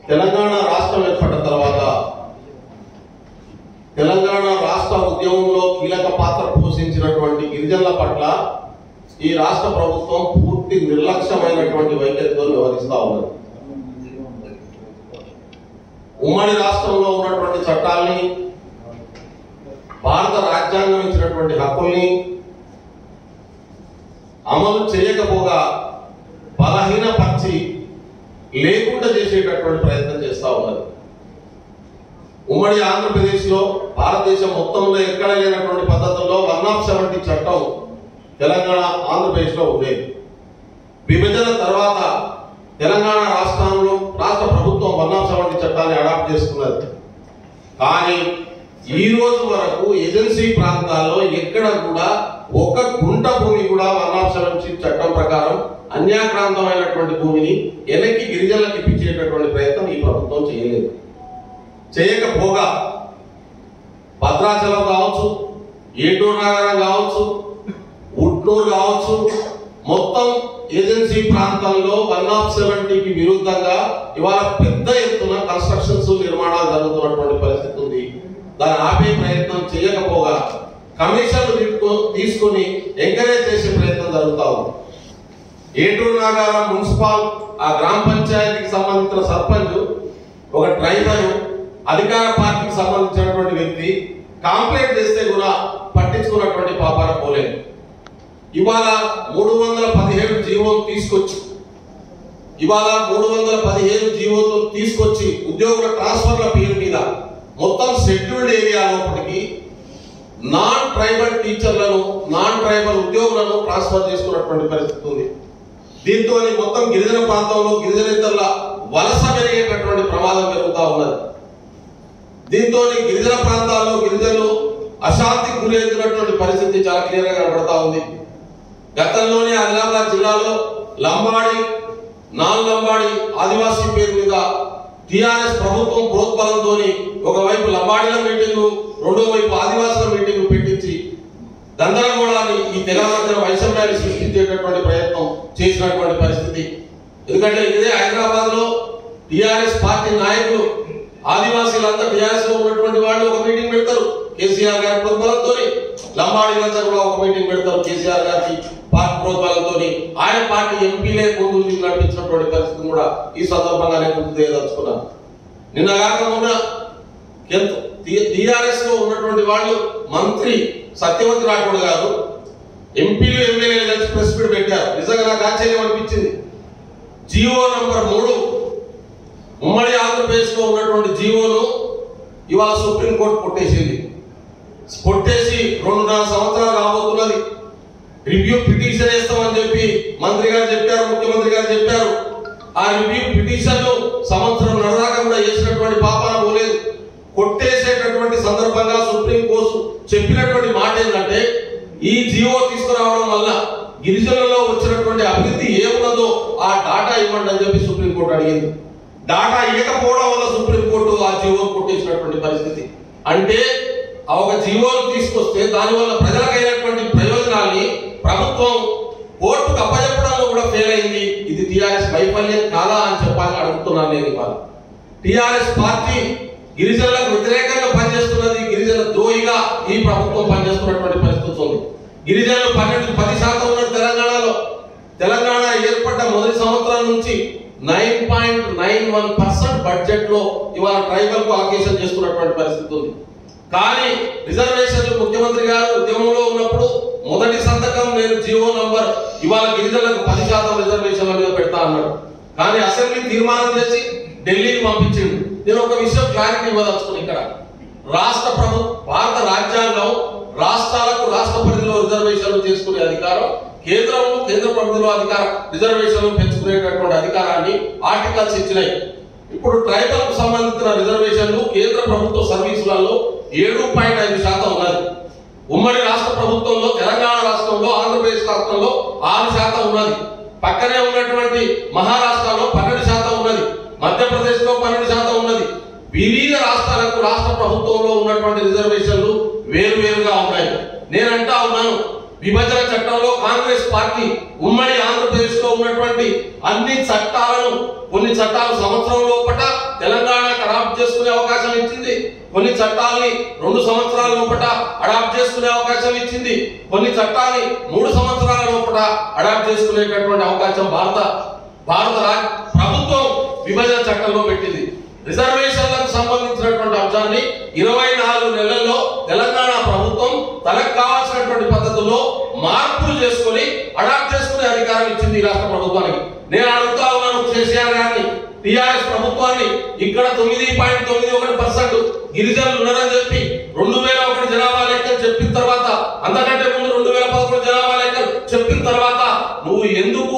తెలంగాణ రాష్ట్రం ఏర్పడిన తర్వాత తెలంగాణ రాష్ట్ర ఉద్యమంలో కీలక పాత్ర పోషించినటువంటి గిరిజనుల పట్ల ఈ రాష్ట్ర ప్రభుత్వం పూర్తి నిర్లక్ష్యమైనటువంటి వైఖరితో వ్యవహరిస్తూ ఉన్నది. ఉమ్మడి రాష్ట్రంలో ఉన్నటువంటి చట్టాల్ని, భారత రాజ్యాంగం ఇచ్చినటువంటి హక్కుల్ని అమలు చేయకపోగా బలహీనపరిచి లేకుండా చేసేటటువంటి ప్రయత్నం చేస్తూ ఉన్నది. ఉమ్మడి ఆంధ్రప్రదేశ్ లో భారతదేశం మొత్తంలో ఎక్కడ లేనటువంటి పద్ధతుల్లో 170 చట్టం తెలంగాణ ఆంధ్రప్రదేశ్ లో ఉండేది. విభజన తర్వాత తెలంగాణ రాష్ట్ర ప్రభుత్వం 170 చట్టాన్ని అడాప్ట్ చేసుకున్నది. కానీ ఈ రోజు వరకు ఏజెన్సీ ప్రాంతాల్లో ఎక్కడ కూడా ఒక గుంట భూమి కూడా 170 చట్టం ప్రకారం అన్యాక్రాంతమైనటువంటి భూమిని వెనక్కి గిరిజనులకు ఇప్పించేటటువంటి ప్రయత్నం ఈ ప్రభుత్వం చేయలేదు. చేయకపోగా భద్రాచలం కావచ్చు, ఏటూరు నగరం కావచ్చు, ఉట్నూరు కావచ్చు, మొత్తం ఏజెన్సీ ప్రాంతంలో 170కి విరుద్ధంగా ఇవాళ పెద్ద ఎత్తున కన్స్ట్రక్షన్స్ నిర్మాణాలు జరుగుతున్నటువంటి పరిస్థితి ఉంది. దాన్ని ఆపే ప్రయత్నం చేయకపోగా కమిషన్లు తీసుకుని ఎంకరేజ్ చేసే ప్రయత్నం జరుగుతా ఉంది. ఏటూరు నాగారం మున్సిపల్ ఆ గ్రామ పంచాయతీకి సంబంధించిన సర్పంచ్ ఒక ట్రైబల్ అధికార పార్టీకి సంబంధించినటువంటి వ్యక్తి కంప్లైంట్ చేస్తే కూడా పట్టించుకున్నటువంటి పాపాన పోలేదు. ఇవాళ 317 జీవోలు తీసుకొచ్చి ఉద్యోగుల ట్రాన్స్ఫర్ల పేరు మీద మొత్తం షెడ్యూల్డ్ ఏరియా లోపలికి నాన్ ట్రైబల్ టీచర్లను, నాన్ ట్రైబల్ ఉద్యోగులను ట్రాన్స్ఫర్ చేసుకున్నటువంటి పరిస్థితి ఉంది. దీంతో మొత్తం గిరిజన ప్రాంతంలో గిరిజనేతరుల వలస పెరిగేటటువంటి ప్రమాదం పెరుగుతూ ఉన్నది. దీంతో గిరిజన ప్రాంతాల్లో గిరిజనులు అశాంతికి గురవుతున్నటువంటి పరిస్థితి చాలా క్లియర్ గా కనబడతా ఉంది. గతంలోనే ఆదిలాబాద్ జిల్లాలో లంబాడి, నాన్ లంబాడి ఆదివాసీ పేరు మీద టిఆర్ఎస్ ప్రభుత్వం ప్రోత్బలంతో ఒకవైపు లంబాడీల మీటింగు, రెండో వైపు ఆదివాసుల మీటింగు పెట్టించి గందరగోళాన్ని, ఈ తెగల మధ్య వైషమ్యాన్ని సృష్టించేటటువంటి ప్రయత్నం చేసినటువంటి పరిస్థితి. ఎందుకంటే ఇదే హైదరాబాద్ లో టిఆర్ఎస్ పార్టీ నాయకులు ఆదివాసీలంతా టిఆర్ఎస్ లో ఉన్నటువంటి వాళ్ళు ఒక మీటింగ్ పెడతారు కేసీఆర్ గారి ప్రోత్బలంతో, లంబాడీలంతా కూడా ఒక మీటింగ్ పెడతారు కేసీఆర్ గారికి పార్టీ ప్రోత్బలంతో. ఆయన పార్టీ ఎంపీలే ముందు నడిపించినటువంటి పరిస్థితి కూడా ఈ సందర్భంగా నేను గుర్తు చేయదలుచుకున్నాను. నిన్న కాక మొన్న టిఆర్ఎస్ లో ఉన్నటువంటి వాళ్ళు మంత్రి సత్యవతి రాఠోడ్ గారు ఎంపీలు ఎమ్మెల్యేలు కలిసి ప్రెస్ మీట్ పెట్టారు. నిజంగా నాకు ఆశ్చర్యం అనిపించింది. జీవో నంబర్ 3 ఉమ్మడి ఆంధ్రప్రదేశ్ లో ఉన్నటువంటి జీవోను ఇవాళ సుప్రీంకోర్టు కొట్టేసి 2.5 సంవత్సరాలు రాబోతున్నది. రివ్యూ పిటిషన్ వేస్తామని చెప్పి మంత్రి గారు చెప్పారు, ముఖ్యమంత్రి గారు చెప్పారు. ఆ రివ్యూ పిటిషన్ సంవత్సరం నడదాకా కూడా చేసినటువంటి పాపాన పోలేదు. కొట్టేసేటటువంటి సందర్భంగా సుప్రీంకోర్టు చెప్పినటువంటి మాట ఏంటంటే, ఈ జీవో తీసుకురావడం వల్ల గిరిజనులలో వచ్చినటువంటి అభివృద్ధి ఏమున్నదో ఆ డాటా ఇవ్వండి అని చెప్పి సుప్రీంకోర్టు అడిగింది. డాటా ఇవ్వకపోవడం వల్ల సుప్రీంకోర్టు ఆ జీవో కొట్టేసినటువంటి పరిస్థితి. అంటే ఆ ఒక జీవోను తీసుకొస్తే దానివల్ల ప్రజలకైనటువంటి ప్రయోజనాన్ని ప్రభుత్వం కోర్టుకు అప్పచెప్పడంలో కూడా ఫెయిల్ అయింది. ఇది టిఆర్ఎస్ వైఫల్యం కాదా అని చెప్పాలని అడుగుతున్నాను నేను. ఇవాళ టిఆర్ఎస్ పార్టీ గిరిజనులకు వ్యతిరేకంగా పనిచేస్తున్నది, గిరిజన ద్రోహిగా ఈ ప్రభుత్వం పనిచేస్తున్నటువంటి పరిస్థితి ఉంది. గిరిజనులు 10% ఉన్నది తెలంగాణలో. తెలంగాణ ఏర్పడ్డ మొదటి సంవత్సరం నుంచి 9.91% బడ్జెట్ లో ఇవాళ ట్రైబల్ కు అలొకేషన్ చేస్తున్నటువంటి పరిస్థితి ఉంది. కానీ రిజర్వేషన్లు ముఖ్యమంత్రి గారు ఉద్యమంలో ఉన్నప్పుడు మొదటి సంతకం నేను జీవో నంబర్ ఇవాళ గిరిజనులకు 10% రిజర్వేషన్ల మీద పెడతా అన్నాడు. కానీ అసెంబ్లీ తీర్మానం చేసి ఢిల్లీకి పంపించింది. నేను ఒక విషయం క్లారిటీ ఇవ్వదలుచుకున్నాను. ఇక్కడ రాష్ట్ర భారత రాజ్యాంగం రాష్ట్రాలకు రాష్ట్ర పరిధిలో రిజర్వేషన్లు చేసుకునే అధికారం, కేంద్ర పరిధిలో రిజర్వేషన్లు పెంచుకునేటటువంటి అధికారాన్ని ఆర్టికల్స్ ఇచ్చినాయి. ఇప్పుడు ట్రైబల్ కు సంబంధించిన రిజర్వేషన్లు కేంద్ర ప్రభుత్వ సర్వీసులలో 7.5% ఉన్నది. ఉమ్మడి రాష్ట్ర ప్రభుత్వంలో తెలంగాణ రాష్ట్రంలో, ఆంధ్రప్రదేశ్ రాష్ట్రంలో 6% ఉన్నది. పక్కనే ఉన్నటువంటి మహారాష్ట్రలో 12% ఉన్నది. మధ్యప్రదేశ్ లో 12% ఉన్నది. వివిధ రాష్ట్రాలకు రాష్ట్ర ప్రభుత్వంలో ఉన్నటువంటి రిజర్వేషన్లు వేరువేరుగా ఉన్నాయి. నేనంటా ఉన్నాను, విభజన చట్టంలో కాంగ్రెస్ పార్టీ ఉమ్మడి ఆంధ్రప్రదేశ్ లో ఉన్నటువంటి అన్ని చట్టాలను, కొన్ని చట్టాలు సంవత్సరం లోపట, తెలంగాణకు అడాప్ట్ చేసుకునే అవకాశం ఇచ్చింది, కొన్ని చట్టాలని 2 సంవత్సరాల లోపల అడాప్ట్ చేసుకునే అవకాశం ఇచ్చింది, కొన్ని చట్టాలని 3 సంవత్సరాల లోపల అడాప్ట్ చేసుకునేటటువంటి అవకాశం భారత ప్రభుత్వం విభజన చట్టంలో పెట్టింది. రిజర్వేషన్లకు సంబంధించినటువంటి అంశాన్ని 24 నెలల్లో తెలంగాణ ప్రభుత్వం తనకు కావాల్సినటువంటి పద్ధతుల్లో మార్పులు చేసుకొని అడాప్ట్ చేసుకునే అధికారం ఇచ్చింది ఈ రాష్ట్ర ప్రభుత్వానికి. నేను అడుగుతా ఉన్నాను కేసీఆర్ గారిని, టిఆర్ఎస్ ప్రభుత్వాన్ని, ఇక్కడ 9.91% గిరిజనులు ఉన్నారని చెప్పి 2001 జనాభా లెక్కలు చెప్పిన తర్వాత, అంతకంటే ముందు 2011 జనాభా లెక్కలు చెప్పిన తర్వాత నువ్వు ఎందుకు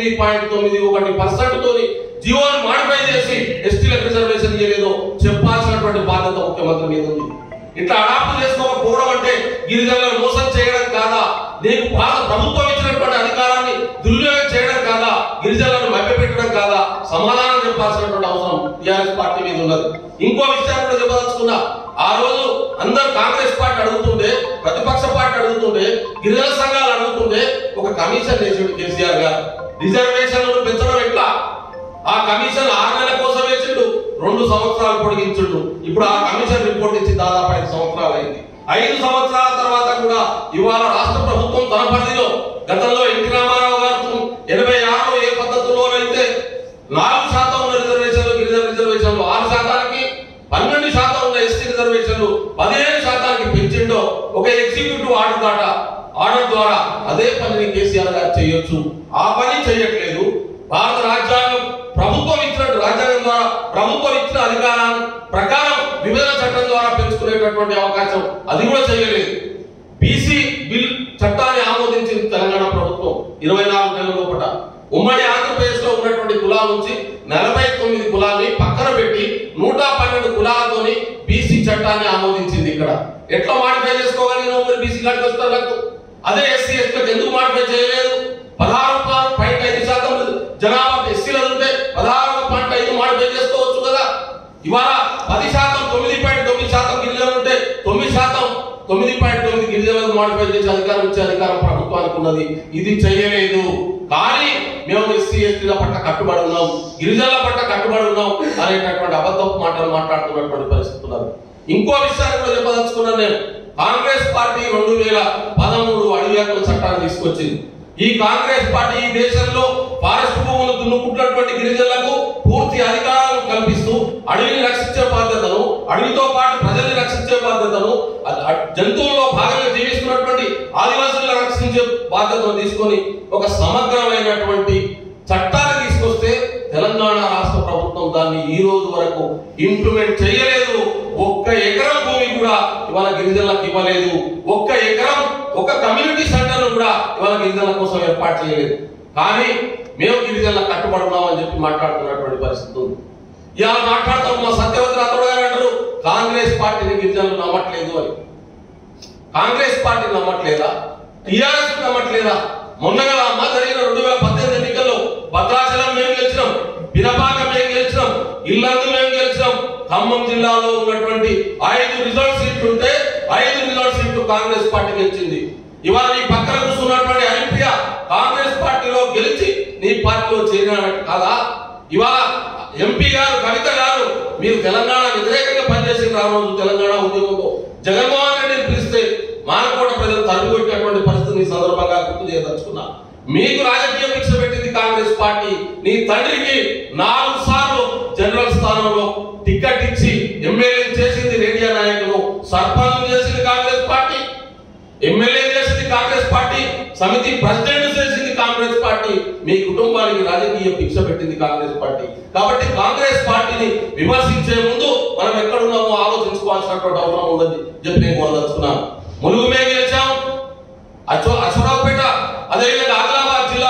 9.91% తోని జీవోని మాడిఫై చేసి ఎస్టీలకు రిజర్వేషన్ ఇవ్వలేదో చెప్పాల్సినటువంటి బాధ్యత ముఖ్యమంత్రి మీద ఉంది. ఇట్లా అడాప్ట్ చేసుకోకపోవడం అంటే గిరిజనులను మోసం చేయడం కాదా? నీకు ప్రభుత్వం ఇచ్చినటువంటి అధికారాన్ని దుర్వినియోగం చేయడం కాదా? గిరిజనులను మభ్యపెట్టడం కాదా? సమాధానం చెప్పాల్సినటువంటి అవసరం టీఆర్ఎస్ పార్టీ మీద ఉన్నది. ఇంకో విషయాన్ని కూడా చెప్పదలుచుకున్నా. ఆ రోజు అందరు కాంగ్రెస్ పార్టీ అడుగుతుండే, ప్రతిపక్ష పార్టీ అడుగుతుండే, గిరిజన సంఘాలు అడుగుతుండే, ఒక కమిషన్ వేసాడు కేసీఆర్ గారు. రిజర్వేషన్లను పెంచడం ఎట్లా? ఆ కమిషన్ 6 నెలల కోసం వేసిండు, 2 సంవత్సరాలు పొడిగించుండు. ఇప్పుడు ఆ కమిషన్ రిపోర్ట్ ఇచ్చి దాదాపు 5 సంవత్సరాలు అయింది. 5 సంవత్సరాల తర్వాత కూడా ఇవాళ రాష్ట్ర ప్రభుత్వం తన పరిధిలో, గతంలో ఎన్టీ రామారావు గారు 86లో ఏ పద్ధతిలోనైతే 4% ఉన్న రిజర్వేషన్లు, గిరిజన రిజర్వేషన్లు 6%కి, 12% ఉన్న ఎస్టీ రిజర్వేషన్లు 15%కి పెంచిండో ఒక ఎగ్జిక్యూటివ్ ఆర్డర్ ద్వారా అదే పనిని కేసీఆర్ గారు చేయొచ్చు. ఆ పని చేయట్లేదు. భారత రాజ్యాంగం ప్రభుత్వం ఇచ్చినట్టు, రాజ్యాంగం ద్వారా ప్రభుత్వం ఇచ్చిన అధికారాన్ని ప్రకారం విభజన చట్టం ద్వారా పెంచుకునేటటువంటి అవకాశం అది కూడా చేయలేదు. బీసీ బిల్ చట్టాన్ని ఆమోదించింది తెలంగాణ ప్రభుత్వం 24 నెలల లోపల. ఉమ్మడి ఆంధ్రప్రదేశ్ లో ఉన్నటువంటి కులాల నుంచి 49 కులాలని పక్కన పెట్టి 112 కులాలతోని బీసీ చట్టాన్ని ఆమోదించింది. ఇక్కడ ఎట్లా మాడిఫై చేసుకోగలిగిన బీసీ కార్యకర్తలకు? అదే ఎస్సీ ఎస్టీలకు ఎందుకు మాడిఫై చేయలేదు? 16.5% జనాభా ఎస్సీలు ఉంటే 16.5 మాడిఫై చేసుకోవచ్చు కదా. ఇవాళ 10%, 9.9% గిరిజనులు ఉంటే 9.9 గిరిజనులకు మాడిఫై చేసే అధికారం ఇచ్చే అధికారం ప్రభుత్వానికి ఉన్నది. ఇది చేయలేదు. కానీ మేము ఎస్సీ ఎస్టీల పట్ల కట్టుబడి ఉన్నాం, గిరిజనుల పట్ల కట్టుబడి ఉన్నాం అనేటటువంటి అబద్ధపు మాటలు మాట్లాడుతున్నటువంటి పరిస్థితి ఉన్నది. ఇంకో విషయాన్ని కూడా చెప్పదలుచుకున్నాను నేను. కాంగ్రెస్ పార్టీ 2013 అడవి హక్కుల చట్టాన్ని తీసుకొచ్చింది. ఈ కాంగ్రెస్ పార్టీ ఈ దేశంలో ఫారెస్ట్ భూములు దున్నుకుంటున్నటువంటి గిరిజనులకు పూర్తి అధికారాలను కల్పిస్తూ అడవిని రక్షించే బాధ్యతను, అడవితో పాటు ప్రజల్ని రక్షించే బాధ్యతను, జంతువుల్లో భాగంగా జీవిస్తున్నటువంటి ఆదివాసులను రక్షించే బాధ్యతను తీసుకొని ఒక సమగ్రమైనటువంటి చట్టాన్ని తీసుకొస్తే తెలంగాణ రాష్ట్ర ప్రభుత్వం దాన్ని ఈ రోజు వరకు ఇంప్లిమెంట్ చేయలేదు. 1 ఎకరం భూమి కూడా ఇవాళ గిరిజనులకు ఇవ్వలేదు. 1 ఎకరం, ఒక కమ్యూనిటీ సెంటర్ కూడా ఇవాళ గిరిజనుల కోసం ఏర్పాటు చేయలేదు. కానీ మేము గిరిజనులకు కట్టుబడి ఉన్నామని చెప్పి మాట్లాడుతున్నటువంటి పరిస్థితి ఉంది. ఇవాళ మాట్లాడతాం, మా సత్యవతి రాథోడ్ గారు అంటారు కాంగ్రెస్ పార్టీని గిరిజనులు నమ్మట్లేదు అని. కాంగ్రెస్ పార్టీని నమ్మట్లేదా? టీఆర్ఎస్ నమ్మట్లేదా? మొన్నగా అమ్మ జరిగిన 2018 ఎన్నికల్లో భద్రాచలం మేము గెలిచినాం, పినపాక మేము గెలిచినాం, ఇల్లందు మేము గెలిచినాం. ఖమ్మం జిల్లాలో ఉన్నటువంటి 5 రిజర్వ్ సీట్లు ఉంటే 5 రిజర్వ్ సీట్లు కాంగ్రెస్ పార్టీ గెలిచింది. ఇవాళ నీ పక్కన కూర్చున్నటువంటి హరిప్రియ కాంగ్రెస్ పార్టీలో గెలిచి నీ పార్టీలో చేరినట్టు కాదా? ఇవాళ ఎంపీ గారు కవిత గారు మీరు తెలంగాణ వ్యతిరేకంగా పనిచేసిన ఆ రోజు తెలంగాణ ఉద్యమంలో జగన్మోహన్ రెడ్డిని పిలిస్తే మానకోట ప్రజలు తరిమికొట్టినటువంటి పరిస్థితిని సందర్భంగా గుర్తు చేయదలుచుకున్నా. మీకు రాజకీయ భిక్ష పెట్టింది కాంగ్రెస్ పార్టీ. నీ తండ్రికి 4 సార్లు జనరల్ స్థానంలో టికెట్ ఇచ్చి ఎమ్మెల్యే చేసింది రేడియో నాయకులు, సర్పంచ్ చేసింది కాంగ్రెస్ పార్టీ, ఎమ్మెల్యే చేసింది కాంగ్రెస్ పార్టీ, సమితి ప్రెసిడెంట్ చేసింది కాంగ్రెస్ పార్టీ. మీ కుటుంబానికి రాజకీయ భిక్ష పెట్టింది కాంగ్రెస్ పార్టీ. కాబట్టి కాంగ్రెస్ పార్టీని విమర్శించే ముందు మనం ఎక్కడున్నామో ఆలోచించుకోవాల్సినటువంటి అవసరం ఉందని చెప్పి నేను కోరదలుచుకున్నాను. ములుగు మేము గెలిచాం, అశ్వరావుపేట, అదేవిధంగా ఆదిలాబాద్ జిల్లా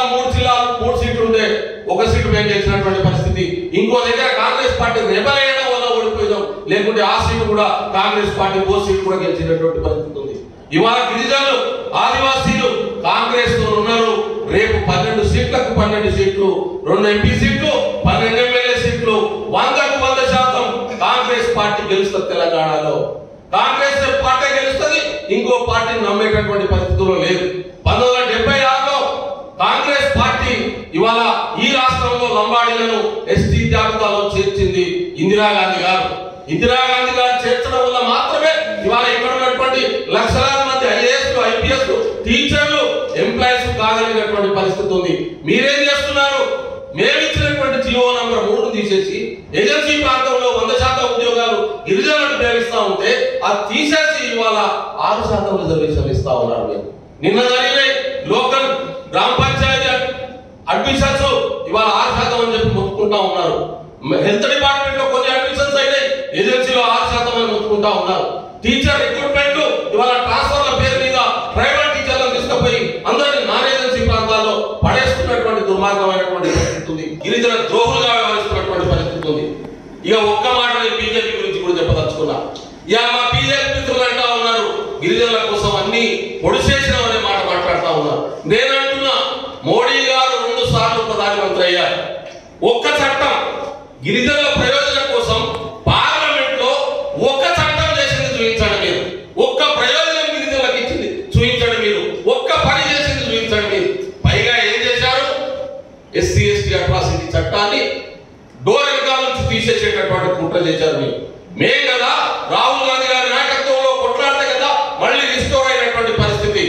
3 సీట్లు ఉంటే 1 సీటు మేము గెలిచినటువంటి పరిస్థితి. ఇంకో దగ్గర కాంగ్రెస్ పార్టీ రెబల్ అయ్యడం వల్ల ఓడిపోయాం, లేకుంటే ఆ సీటు కూడా కాంగ్రెస్ పార్టీ 4 సీటు కూడా గెలిచినటువంటి పరిస్థితి ఉంది. ఇవాళ గిరిజనులు, ఆదివాసీలు కాంగ్రెస్ తో ఉన్నారు. రేపు 12 సీట్లకు 12 సీట్లు, 2 ఎంపీ సీట్లు, 12 ఎమ్మెల్యే సీట్లు, 100కు 100% కాంగ్రెస్ పార్టీ గెలుస్తుంది తెలంగాణలో. కాంగ్రెస్ పార్టీ గెలుస్తుంది, ఇంకో పార్టీని నమ్మేటటువంటి పరిస్థితుల్లో లేదు. 1976లో కాంగ్రెస్ పార్టీ ఇవాళ ఈ రాష్ట్రంలో లంబాడీలను ఎస్టీ జాబితాలో చేర్చింది ఇందిరాగాంధీ గారు. ఇందిరాగాంధీ గారు చేర్చడం వల్ల మాత్రమే ఇవాళ ఇక్కడ ఉన్నటువంటి లక్షలాది మంది ఐఏఎస్ ఐపీఎస్ టీచర్లు ఎంప్లాయీస్ కాగలిగినటువంటి పరిస్థితి ఉంది. మీరేం చేస్తున్నారు? మేమిచ్చినటువంటి జియో నంబర్ 3 తీసేసి ఏజెన్సీ ప్రాంతంలో 100% ఉద్యోగాలు గిరిజనులకు ప్రేమిస్తా ఉంటే అది తీసేసి ఇవాళ 6% రిజర్వేషన్ ఇస్తా ఉన్నారు. మీరు నిన్న జరిగిన లోకల్ గ్రామ పంచాయతీ అడ్మిషన్స్ ఇవాళ 6% అని చెప్పి మొత్తుకుంటా ఉన్నారు. హెల్త్ డిపార్ట్మెంట్ లో కొన్ని అడ్మిషన్స్ అయినాయి, ఏజెన్సీలో 6% అని మొత్తుకుంటా ఉన్నారు. టీచర్ రిక్రూట్మెంట్ ఇవాళ ట్రాన్స్ఫర్ల పేరు మీద ప్రైవేట్ టీచర్లను తీసుకుపోయి అందరినీ నాన్ ఏజెన్సీ ప్రాంతాల్లో పడేస్తున్నటువంటి దుర్మార్గమైనటువంటి పరిస్థితి ఉంది. గిరిజన ద్రోహులుగా వ్యవహరిస్తున్నటువంటి పరిస్థితి ఉంది. ఇక ఒక్క మాట నేను బీజేపీ గురించి కూడా చెప్పదలుచుకున్నా. ఇక మా బీజేపీ మిత్రులు అంటా ఉన్నారు గిరిజనుల కోసం అన్ని పొడిచేసినాం అనే మాట మాట్లాడుతూ ఉన్నారు. నేనంటున్నా, మోడీ గారు 2 సార్లు ప్రధానమంత్రి అయ్యారు. ఒక్క చట్టం గిరిజనుల ప్రయోజనం కోసం పార్లమెంట్ లో ఒక్క చట్టం చేసింది చూపించండి మీరు. ఒక్క ప్రయోజనం గిరిజనులకు ఇచ్చింది చూపించండి మీరు. ఒక్క పని చేసింది చూపించండి మీరు. పైగా ఏం చేశారు? ఎస్సీ ఎస్టీ అట్రాసిటీ చట్టాన్ని డోర్ వెనకాల నుంచి తీసేసేటటువంటి కుట్ర చేశారు. మీరు మేం కదా రాహుల్ గాంధీ గారి నాయకత్వంలో కొట్లాడితే కదా మళ్ళీ రిస్టోర్ అయినటువంటి పరిస్థితి.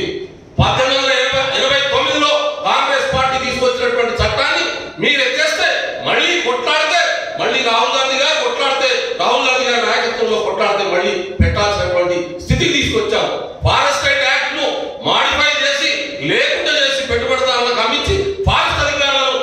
1889లో కాంగ్రెస్ పార్టీ తీసుకొచ్చినటువంటి చట్టాన్ని మీరు ఎత్తేస్తే మళ్ళీ కొట్లాడితే మళ్ళీ రాహుల్ గాంధీ గారు కొట్లాడితే రాహుల్ గాంధీ గారి నాయకత్వంలో కొట్లాడితే మళ్ళీ పెట్టాల్సినటువంటి స్థితికి తీసుకొచ్చాం. ఫారెస్ట్ యాక్ట్ ను మాడిఫై చేసి లేకుండా చేసి పెట్టుబడిదారులకు అమ్మించి ఫారెస్ట్ అధికారులకు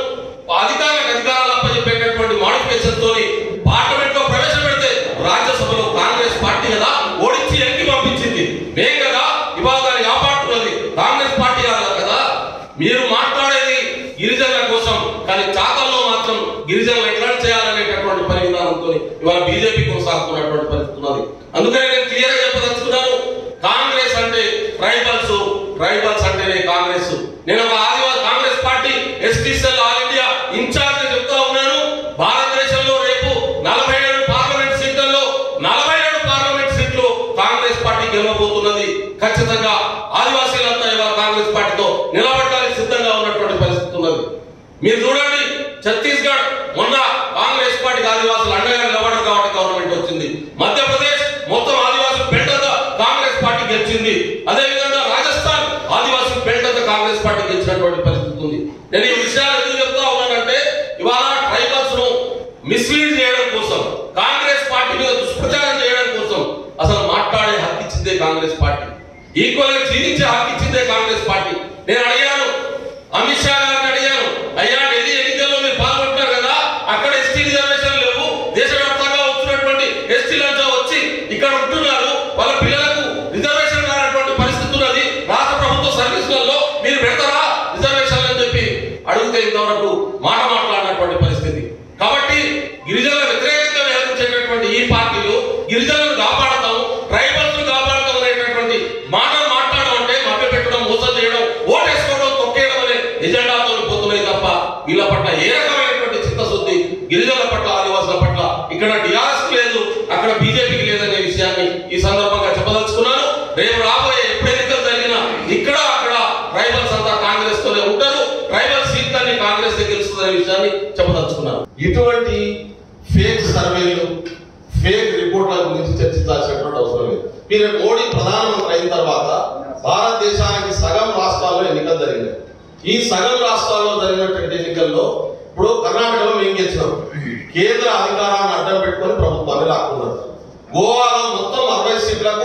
అప్పచెప్పేటటువంటి మాడిఫికేషన్ తోని పార్లమెంట్ లో ప్రవేశపెడితే రాజ్యసభలో కాంగ్రెస్ పార్టీ కదా ఓడించి ఎంకి పంపించింది. మేం కదా ఇవాళ దాన్ని కాపాడుతున్నది కాంగ్రెస్ పార్టీ కదా. మీరు మాట్లాడేది గిరిజనుల కోసం, కానీ చాతల్లో మాత్రం గిరిజనులు ఎట్లా చేయాలనేటటువంటి పరివిధానంతో ఇవాళ బీజేపీ కొనసాగుతున్నటువంటి పరిస్థితి ఉన్నది. అందుకని నేను క్లియర్ గా చెప్పదలుచుకున్నాను, కాంగ్రెస్ అంటే ట్రైబల్స్, ట్రైబల్స్ అంటేనే కాంగ్రెస్. నేను ఒక ఆదివాసీ Congress party ST cell all India incharge చెప్తా ఉన్నాను. భారతదేశంలో రేపు 47 పార్లమెంట్ సీట్లలో 47 పార్లమెంట్ సీట్లు కాంగ్రెస్ పార్టీ గెలవబోతున్నది. ఖచ్చితంగా ఆదివాసీలంతా ఇవాళ కాంగ్రెస్ పార్టీతో నిలబడడానికి సిద్ధంగా ఉన్నటువంటి పరిస్థితి ఉన్నది. మీరు చూడండి, ఛత్తీస్గఢ్ మొన్న కాంగ్రెస్ పార్టీకి ఆదివాసులు అండగా నిలబడరు కాబట్టి గవర్నమెంట్ వచ్చింది. మధ్యప్రదేశ్ మొత్తం ఆదివాసులు బెల్టంతా కాంగ్రెస్ పార్టీ గెలిచింది. అదేవిధంగా రాజస్థాన్ ఆదివాసులు బెల్టంతా కాంగ్రెస్ పార్టీ గెలిచినటువంటి పరిస్థితి ఉంది. నేను ఈ విషయాలు ఎందుకు చెప్తా ఉన్నానంటే ఇవాళ ట్రైబల్స్ ను మిస్లీడ్ చేయడం కోసం, కాంగ్రెస్ పార్టీ మీద దుష్ప్రచారం చేయడం కోసం అసలు మాట్లాడే హక్కు ఇచ్చిందే కాంగ్రెస్ పార్టీ, ఈక్వల్ గా జీవించే హక్కు ఇచ్చిందే కాంగ్రెస్ పార్టీ. నేను అడిగాను, అమిత్ షా గారిని అడిగాను, అయ్యా ఢిల్లీ ఎన్నికల్లో మీరు పాల్గొంటున్నారు కదా, అక్కడ ఎస్టీ రిజర్వేషన్ లేవు, దేశవ్యాప్తంగా వచ్చినటువంటి ఎస్టీలంతా వచ్చి ఇక్కడ ఉంటున్నారు, వాళ్ళ పిల్లలకు రిజర్వేషన్ రానటువంటి పరిస్థితి ఉన్నది, రాష్ట్ర ప్రభుత్వ సర్వీసులలో మీరు పెడతారా రిజర్వేషన్ అని చెప్పి అడిగితే ఇంతవరకు మాట మాట్లాడినటువంటి పరిస్థితి. కాబట్టి గిరిజనుల వ్యతిరేకంగా వ్యవహరించేటటువంటి ఈ పార్టీలు గిరిజనులను కాపాడతాం, ట్రైబల్స్ ను కాపాడతాం అనేటటువంటి మాటలు మాట్లాడడం అంటే మభ్య పెట్టడం, మోసం చేయడం, ఓటేసుకోవడం, తొక్కేయడం అనే ఎజెండాతో పోతున్నాయి తప్ప వీళ్ళ పట్ల ఏ రకమైనటువంటి చిత్తశుద్ధి గిరిజనుల పట్ల, ఆదివాసుల పట్ల ఇక్కడ టీఆర్ఎస్ లేదు, అక్కడ బీజేపీకి లేదనే విషయాన్ని ఈ సందర్భంగా చెప్పదలుచుకున్నాను. రేపు రాబోయే ఎప్పుడు ఎన్నికలు జరిగినా ఇక్కడ అక్కడ ట్రైబల్స్ అంతా కాంగ్రెస్ తోనే ఉంటారు, ట్రైబల్ సీట్లన్నీ కాంగ్రెస్ గెలుస్తుందనే విషయాన్ని చెప్పదలుచుకున్నాను. ఇటువంటి ఫేక్ సర్వేలు, ఫేక్ రిపోర్ట్ల గురించి చర్చించాల్సినటువంటి అవసరం లేదు. మీరు మోడీ ప్రధానమంత్రి అయిన తర్వాత భారతదేశానికి సగం రాష్ట్రాల్లో ఎన్నికలు జరిగినాయి. ఈ సగం రాష్ట్రాల్లో జరిగినటువంటి ఎన్నికల్లో ఇప్పుడు కర్ణాటకలో మేము గెలిచినాం, కేంద్ర అధికారాన్ని అడ్డం పెట్టుకొని ప్రభుత్వాన్ని లాక్కున్నారు. గోవాలో మొత్తం 60 సీట్లకు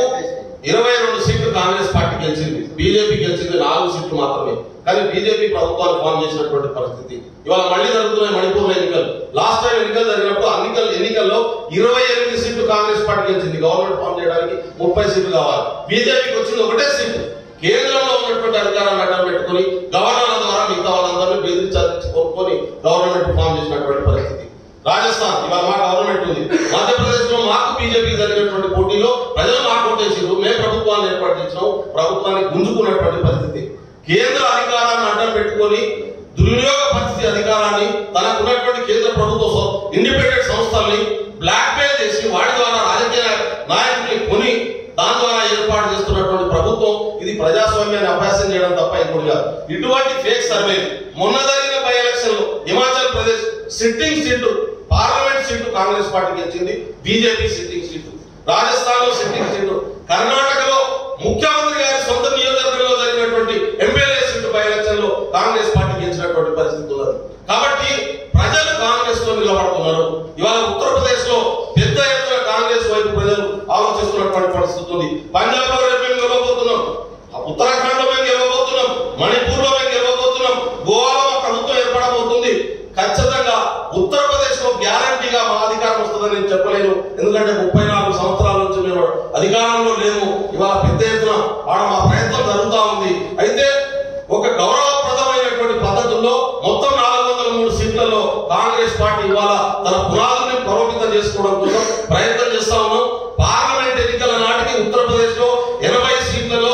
22 సీట్లు కాంగ్రెస్ పార్టీ గెలిచింది, బీజేపీ గెలిచింది 4 సీట్లు మాత్రమే. కానీ బీజేపీ ప్రభుత్వాన్ని ఫామ్ చేసినటువంటి పరిస్థితి. ఇవాళ మళ్ళీ జరుగుతున్నాయి మణిపూర్లో ఎన్నికలు. లాస్ట్ టైం ఎన్నికలు జరిగినప్పుడు ఎన్నికల్లో 28 సీట్లు కాంగ్రెస్ పార్టీ గెలిచింది. గవర్నమెంట్ ఫామ్ చేయడానికి 30 సీట్లు కావాలి, బీజేపీకి వచ్చింది 1 సీటు. కేంద్రంలో ఉన్నటువంటి అధికారాన్ని అడ్డం పెట్టుకుని గవర్నర్ల ద్వారా మిగతా వాళ్ళందరినీ బెదిరించి కొనుక్కొని గవర్నమెంట్ ఫామ్ చేసినటువంటి పరిస్థితి. రాజస్థాన్ ఇవాళ మా గవర్నమెంట్ ఉంది. మధ్యప్రదేశ్ లో మాకు బీజేపీ జరిగినటువంటి పోటీలో ప్రజలు మాకు ఓటేసారు, మేము ప్రభుత్వాన్ని ఏర్పాటు చేసినాం, ప్రభుత్వాన్ని గుంజుకున్నటువంటి పరిస్థితి. కేంద్ర అధికారాన్ని అడ్డం పెట్టుకొని దుర్వినియోగ పరిస్థితి అధికారాన్ని తనకున్నటువంటి కేంద్ర ప్రభుత్వ ఇండిపెండెంట్ సంస్థల్ని బ్లాక్ మెయిల్ చేసి వాటి ద్వారా రాజకీయ నాయకుల్ని కొని దాని ద్వారా ఏర్పాటు చేస్తున్నటువంటి ప్రభుత్వం ఇది ప్రజాస్వామ్యాన్ని అభ్యాసం చేయడం తప్ప ఇంకోటి కాదు. ఇటువంటి ఫేక్ సర్వే మొన్న జరిగిన బై ఎలక్షన్ లో Himachal Pradesh sitting seat parliament seat Congress పార్టీకి ఇచ్చింది, బీజేపీ సిట్టింగ్ సీటు, రాజస్థాన్ లో సిట్టింగ్ సీటు, కర్ణాటకలో ముఖ్యమంత్రి గారి సొంత నియోజకవర్గంలో జరిగినటువంటి ఎమ్మెల్యే సీటు బై ఎలక్షన్ లో కాంగ్రెస్ పార్టీకి ఇచ్చినటువంటి పరిస్థితి ఉన్నది. కాబట్టి ప్రజలు కాంగ్రెస్ తో నిలబడుతున్నారు. ఇవాళ ఉత్తరప్రదేశ్ లో పెద్ద ఎత్తున కాంగ్రెస్ వైపు ప్రజలు ఆలోచిస్తున్నటువంటి పరిస్థితి ఉంది. పంజాబ్ లో రేపు మేము గెలవబోతున్నాం, ఉత్తరాఖండ్ లో మేము గెలవబోతున్నాం, మణిపూర్ లో మేము గెలవబోతున్నాం, గోవాలో ప్రభుత్వం ఏర్పడబోతుంది. ఖచ్చితంగా ఉత్తరప్రదేశ్ లో గ్యారంటీగా మా అధికారం వస్తుందని నేను చెప్పలేను. ఎందుకంటే 34 సంవత్సరాల నుంచి మేము అధికారంలో లేము. ఇవాళ పెద్ద ఎత్తున వాడ మా ప్రయత్నం జరుగుతూ ఉంది. అయితే ఒక గౌరవప్రదమైనటువంటి పద్ధతుల్లో మొత్తం 403 సీట్లలో కాంగ్రెస్ పార్టీ ఇవాళ తన పునాదుని బలోపేతం చేసుకోవడం కోసం ప్రయత్నం చేస్తా ఉన్నాం. పార్లమెంట్ ఎన్నికల నాటికి ఉత్తరప్రదేశ్ లో 80 సీట్లలో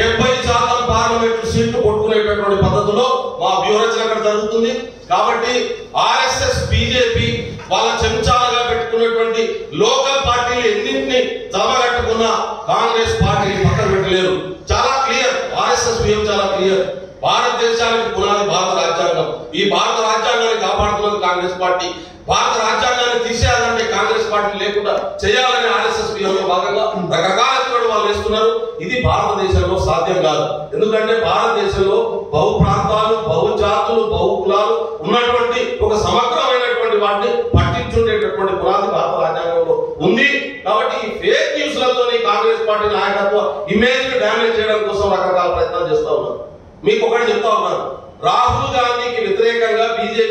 70% పార్లమెంట్ సీట్లు కొట్టుకునేటటువంటి పద్ధతిలో మా వ్యూహరచన అక్కడ జరుగుతుంది. కాబట్టి ఆర్ఎస్ఎస్ బీజేపీ వాళ్ళ చెంచాలుగా పెట్టుకున్నటువంటి లోకల్ పార్టీలు ఎన్నింటినీ జమగట్టుకున్న కాంగ్రెస్ పార్టీని పక్కన పెట్టలేరు. చాలా క్లియర్, ఆర్ఎస్ఎస్ వ్యూహం చాలా క్లియర్. భారతదేశానికి పునాది భారత రాజ్యాంగం. ఈ భారత రాజ్యాంగాన్ని కాపాడుతున్నది కాంగ్రెస్ పార్టీ. భారత రాజ్యాంగాన్ని తీసేయాలంటే కాంగ్రెస్ పార్టీ లేకుండా చేయాలని ఆర్ఎస్ఎస్ వ్యూహంలో భాగంగా రకరకాల వాళ్ళు వేస్తున్నారు. ఇది భారతదేశంలో సాధ్యం కాదు. ఎందుకంటే భారతదేశంలో బహు ప్రాంతాలు, బహు జాతులు, బహు కులాలు ఉన్నటువంటి ఒక సమగ్రమైనటువంటి వాటిని పట్టించుండేటటువంటి పునాది భారత రాజ్యాంగంలో ఉంది. కాబట్టి ఈ ఫేక్ న్యూస్ లతో కాంగ్రెస్ పార్టీ నాయకత్వ ఇమేజ్ ని డ్యామేజ్ చేయడం కోసం రకరకాల ప్రయత్నాలు చేస్తా ఉన్నారు. మీకు ఒకటి చెప్తా ఉన్నాను, రాహుల్ గాంధీకి వ్యతిరేకంగా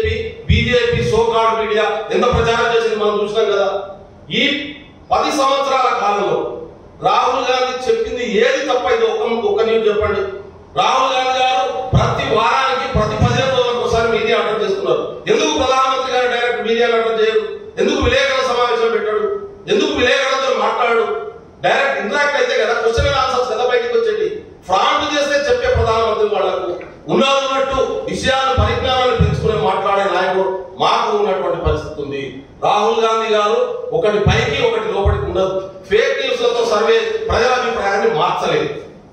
బీజేపీ సోకాల్ మీడియా ఎంత ప్రచారం చేసింది మనం చూసినాం కదా. ఈ 10 సంవత్సరాల కాలంలో రాహుల్ గాంధీ చెప్పింది ఏది తప్పైందో ఒక్క న్యూస్ చెప్పండి. రాహుల్ గాంధీ గారు ప్రతి వారానికి ప్రతి 15 రోజులకు ఒకసారి మీడియా అటెండ్ చేస్తున్నారు. ఎందుకు ప్రధానమంత్రి గారు డైరెక్ట్ మీడియాలో అటెండ్ చేయరు? ఎందుకు విలేకరుల సమావేశం పెట్టాడు? ఎందుకు విలేకరులతో మాట్లాడు? డైరెక్ట్ ఇంటరాక్ట్ అయితే కదా క్వశ్చన్ అండ్ ఆన్సర్స్ కదా బయటకు వచ్చేది. ఫ్రాంట్ చేస్తే చెప్పే ప్రధానమంత్రి వాళ్లకు ఉన్నట్టు విషయాలు పరిజ్ఞానాన్ని పెంచుకునే మాట్లాడే నాయకుడు మాకు ఉన్నటువంటి పరిస్థితి ఉంది. రాహుల్ గాంధీ గారు ఒకటి పైకి ఒకటి లోపలికి ఉండదు. ఫేక్ న్యూస్ లతో సర్వే ప్రజల అభిప్రాయాన్ని మార్చలేదు.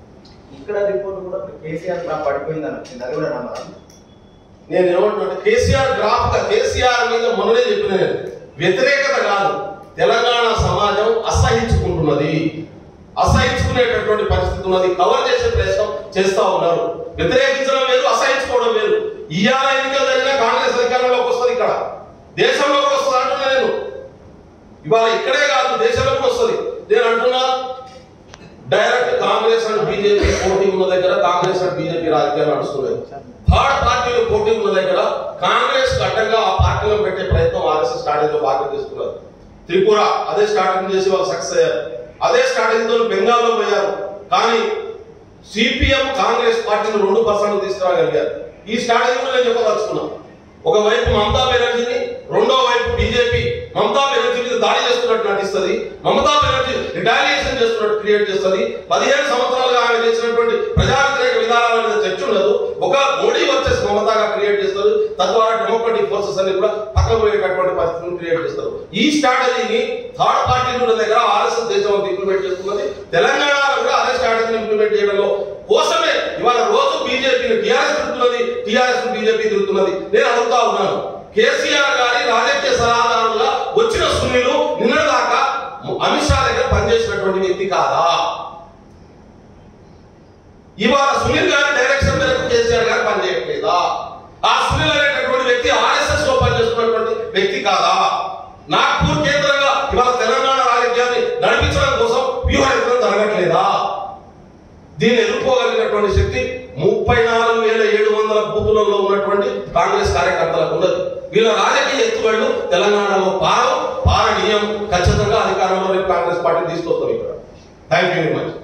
ఇక్కడ రిపోర్ట్ కూడా కేసీఆర్ గ్రాఫ్ పడిపోయిందని వచ్చింది, అది కూడా నమ్మరా? నేను ఏమంటున్నా, కేసీఆర్ గ్రాఫ్ కేసీఆర్ మీద మొన్ననే చెప్పిన వ్యతిరేకత కాదు, తెలంగాణ సమాజం అసహించుకుంటున్నది, అసహించుకునేటటువంటి పరిస్థితి ఉన్నది. కవర్ చేసే ప్రయత్నం చేస్తా ఉన్నారు. వ్యతిరేకించడం వేరు, అసహించుకోవడం వేరు. ఇవాళ ఎన్నికలు జరిగినా కాంగ్రెస్ అధికారంలోకి వస్తుంది, ఇక్కడ దేశంలో కూడా వస్తుంది అంటున్నా నేను. ఇవాళ ఇక్కడే కాదు దేశంలో కూడా వస్తుంది. నేను అంటున్నా డైరెక్ట్ కాంగ్రెస్ అండ్ బీజేపీ పోటీ ఉన్న దగ్గర కాంగ్రెస్ అండ్ బీజేపీ రాజకీయాలు నడుస్తున్నాయి. థర్డ్ పార్టీలు పోటీ ఉన్న దగ్గర కాంగ్రెస్ అడ్డంగా ఆ పార్టీలను పెట్టే ప్రయత్నం ఆర్ఎస్ఎస్ స్ట్రాటజీలో భాగం చేస్తున్నారు. త్రిపుర అదే స్ట్రాటజీ చేసి వాళ్ళు సక్సెస్ అయ్యారు. అదే స్ట్రాటజీతో బెంగాల్లో పోయారు. కానీ సిపిఎం కాంగ్రెస్ పార్టీని 2% తీసుకురాగలిగారు. ఈ స్ట్రాటజీ కూడా నేను చెప్పదలుచుకున్నాను. ఒకవైపు మమతా బెనర్జీని, రెండో వైపు బీజేపీ మమతా బెనర్జీ మీద దాడి చేస్తున్నట్టు నటిస్తుంది. మమతా బెనర్జీ రిటాలియేషన్ చేస్తున్నట్టు క్రియేట్ చేస్తుంది. 15 సంవత్సరాలుగా ఆమె చేసినటువంటి ప్రజా వ్యతిరేక విధానాల మీద చర్చ ఉండదు. ఒక మోడీ వర్సెస్ మమతాగా క్రియేట్ చేస్తారు. తద్వారా డెమోక్రటిక్ ఫోర్సెస్ అన్ని కూడా పక్కన పోయేటటువంటి పరిస్థితిని క్రియేట్ చేస్తారు. ఈ స్ట్రాటజీని థర్డ్ పార్టీల దగ్గర ఆర్ఎస్ఎస్ దేశం ఇంప్లిమెంట్ చేస్తున్నది. తెలంగాణలో కూడా అదే స్ట్రాటజీని ఇంప్లిమెంట్ చేయడంలో కోసమే ఇవాళ రోజు బీజేపీని టీఆర్ఎస్ తిరుగుతున్నది, టీఆర్ఎస్ బీజేపీ తిరుగుతున్నది. నేను అడుగుతా ఉన్నాను, కేసీఆర్ గారి రాజకీయ సలహాదారులుగా వచ్చిన సునీలు నిన్నదాకా అమిత్ షా దగ్గర పనిచేసినటువంటి వ్యక్తి కాదా? ఇవాళ సునీల్ గారి డైరెక్షన్ మేరకు కేసీఆర్ గారు పనిచేయట్లేదా? ఆ సునీల్ అనేటటువంటి వ్యక్తి ఆర్ఎస్ఎస్ లో పనిచేస్తున్నటువంటి వ్యక్తి కాదా? నాగ్పూర్ కేంద్రంగా ఇవాళ తెలంగాణ రాజకీయాన్ని నడిపించడం కోసం వ్యూహరచన జరగట్లేదా? దీన్ని ఎదుర్కోగలిగినటువంటి శక్తి 34,700 బూతులలో ఉన్నటువంటి కాంగ్రెస్ కార్యకర్తలకు ఉన్నది. వీళ్ళ రాజకీయ ఎత్తుగడలు తెలంగాణలో పారణీయం. ఖచ్చితంగా అధికారంలో కాంగ్రెస్ పార్టీ తీసుకొస్తాం ఇక్కడ. Thank you very much.